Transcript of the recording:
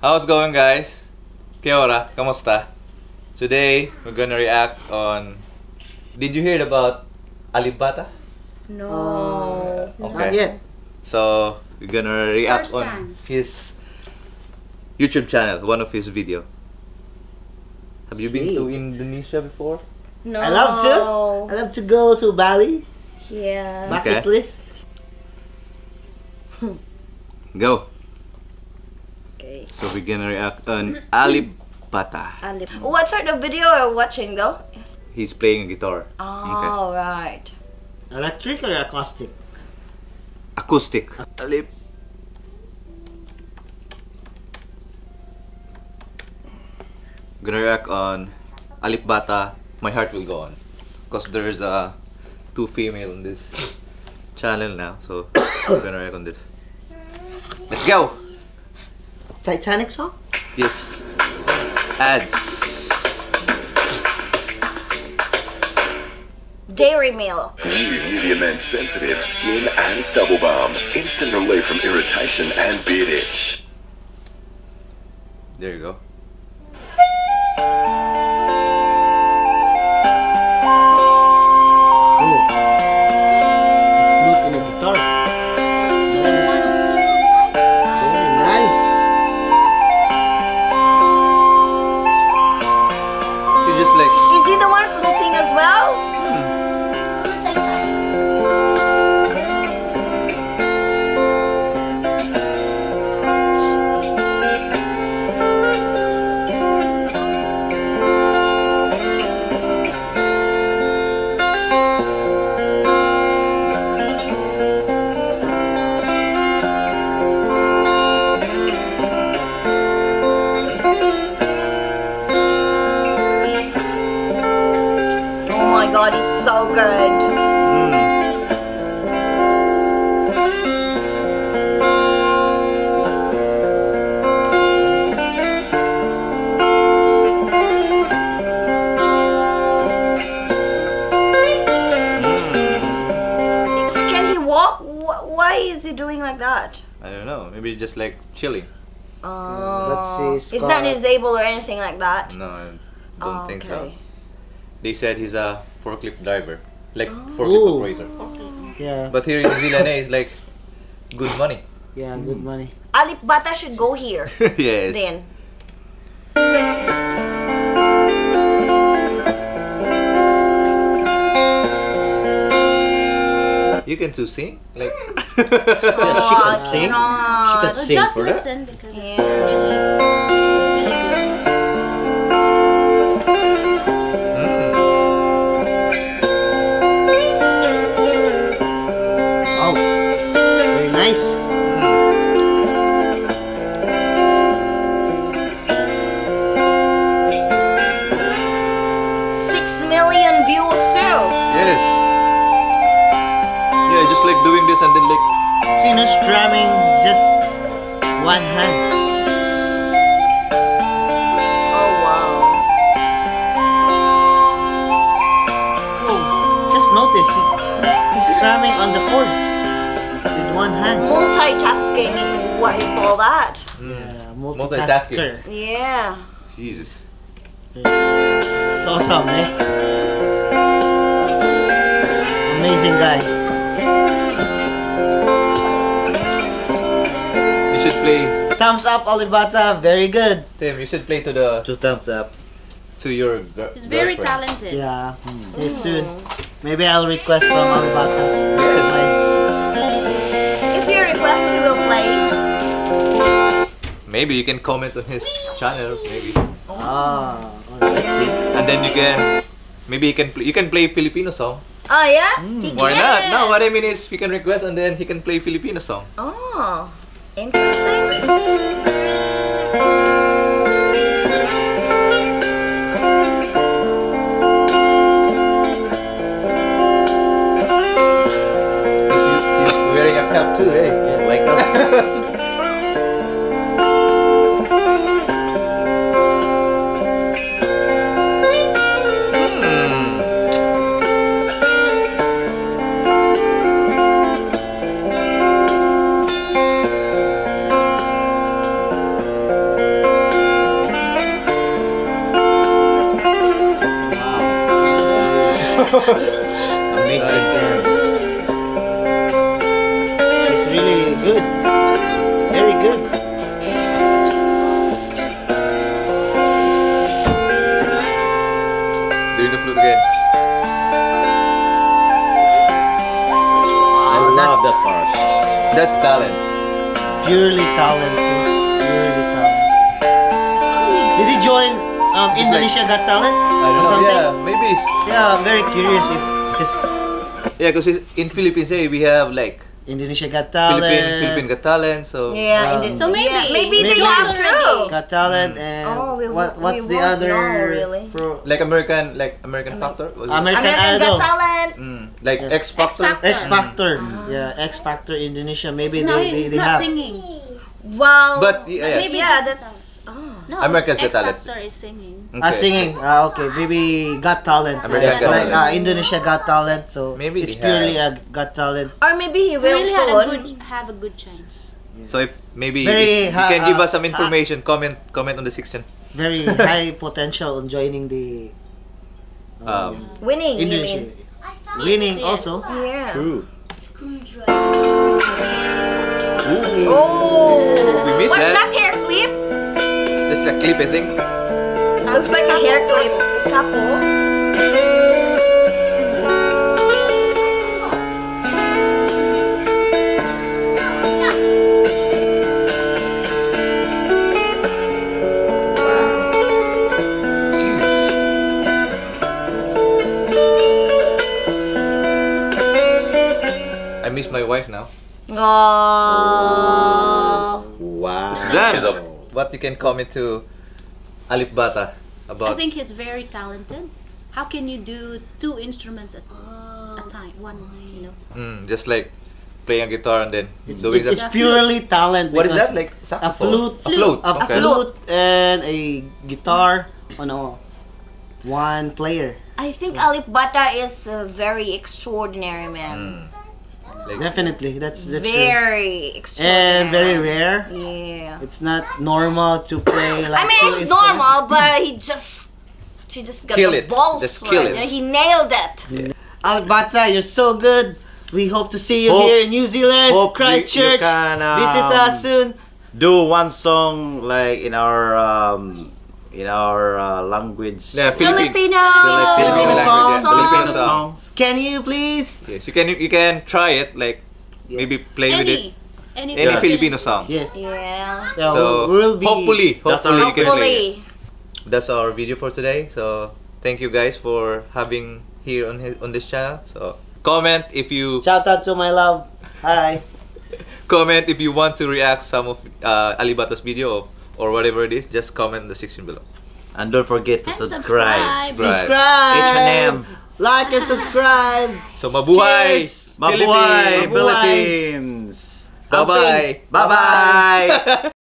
How's it going, guys? Kia ora, kamusta? Today, we're gonna react on... Did you hear about Alip Ba Ta? No. Okay. Not yet. So, we're gonna react First on time. his YouTube channel, one of his video. Have you been to Sweet. Indonesia before? No. I love to. I love to go to Bali. Yeah. Okay. Bucket list. Go! Okay. So, we're gonna react on Alip Ba Ta. What sort of video are you watching though? He's playing a guitar. Oh, right. Electric or acoustic? Acoustic. Alip. Gonna react on Alip Ba Ta, My Heart Will Go On. Because there's two female on this channel now. So, we're gonna react on this. Let's go! Titanic song? Yes. Ads. Dairy Milk. New Nivea Men Sensitive Skin and Stubble Balm. Instant relief from irritation and beard itch. There you go. Ooh. Flute in a guitar. Very nice. She just like... Is he the one floating as well? Oh my god, he's so good. Can he walk? Why is he doing like that? I don't know. Maybe just like chilling. Oh, Let's see, he's not Scott. disabled or anything like that. No, I don't think so. Okay. They said he's a forklift driver. Like Oh. forklift Ooh. operator. Yeah. But here in New Zealand, it's like good money. Yeah, good money. Alip Ba Ta should go here Yes. then. You can too sing? Like Yeah, she can sing. She can sing Just for that. listen because Yeah. it's really, Oh, very nice. Six million views too. yes. Yeah, just like doing this and then like See, no strumming, just one hand. Oh wow. Oh, just notice, he's strumming on the chord with one hand. Multitasking. What do you call that? Yeah, Multitasking. multitasker. Yeah. Jesus. It's awesome, eh? Amazing guy. You should play Thumbs up, Alip Ba Ta. Very good. Tim, you should play to the 2 thumbs up. to your he's very girlfriend. talented. Yeah, soon. Maybe I'll request from Alip Ba Ta. If you request, we will play. Maybe you can comment on his channel, maybe. Ah, let's see. And then you can maybe you can play Filipino song. Oh yeah? He Why can? not? No, what I mean is you can request and then he can play Filipino song. Oh, interesting. He's wearing a cap too, eh? Yeah, like us. Amazing dance. It's really good. Very good. Doing the flute again. I love that part. That's talent. Purely talent. Purely talent. Did he join Indonesia Got Talent? I Or don't know. something? Yeah, maybe it's Yeah, I'm very curious if because because in Philippines, we have like Indonesia Got Talent, Philippine Got Talent. So Yeah, So maybe maybe they they have already to. Got Talent, and Oh, what's we the won't other know, really. like American Factor. Was it? American American Idol, Got Talent. Like Yeah. X Factor. X Factor, yeah, X Factor Indonesia. Maybe No, they he's not have. singing. Wow. But yeah, Maybe yeah, just that's. Oh. No, America's Got X Talent. Factor is singing. Singing. Okay, maybe Got Talent. American It's Got like Talent. Indonesia Got Talent. So Maybe it's they purely have. a Got Talent. Or maybe he We will really soon. have a good chance. So if maybe Very if you can give us some ha- information, comment on the section. Very high potential on joining the Winning, you Indonesia. mean? Winning Yes. also. Yeah. True. Oh. We missed What's that. that hair clip? Just a clip, I think. Looks like a hair clip. Couple. I miss my wife now. Oh. Wow. Then, what you can comment to Alip Bata I about? think he's very talented. How can you do 2 instruments at a time? One, you know. Just like playing a guitar and then It's doing it's that. purely talent. What is because that? Like a saxophone? flute, A flute. a Okay. flute and a guitar on one player. I think Alip Bata is a very extraordinary man. Like, Definitely, that's true. Very extraordinary. And very rare. Yeah. It's not normal to play like I mean, two it's instruments. normal, but she just got Kill the it. balls Just kill right. it. He nailed it. Alip Bata, you're so good. We hope to see you Hope- here in New Zealand, hope Christchurch. you can, Visit us soon. Do one song like in our language. yeah, Filipino. Filipino language, songs. yeah, Filipino Songs. songs. Can you please? Yes, you can try it. Like maybe play with it. Any Any Filipino song. Yes. Yeah. Yeah, So we'll be. hopefully That's you can play. Hopefully. That's our video for today. So thank you guys for having here on this channel. So comment if you Shout out to my love. Hi. comment if you want to react some of Alip Bata's video or whatever it is. Just comment in the section below. And don't forget to And subscribe. Subscribe. H&M. Like and subscribe. So mabuhay, Cheers! Mabuhay, Philippines! Philippines. Bye bye. Bye-bye.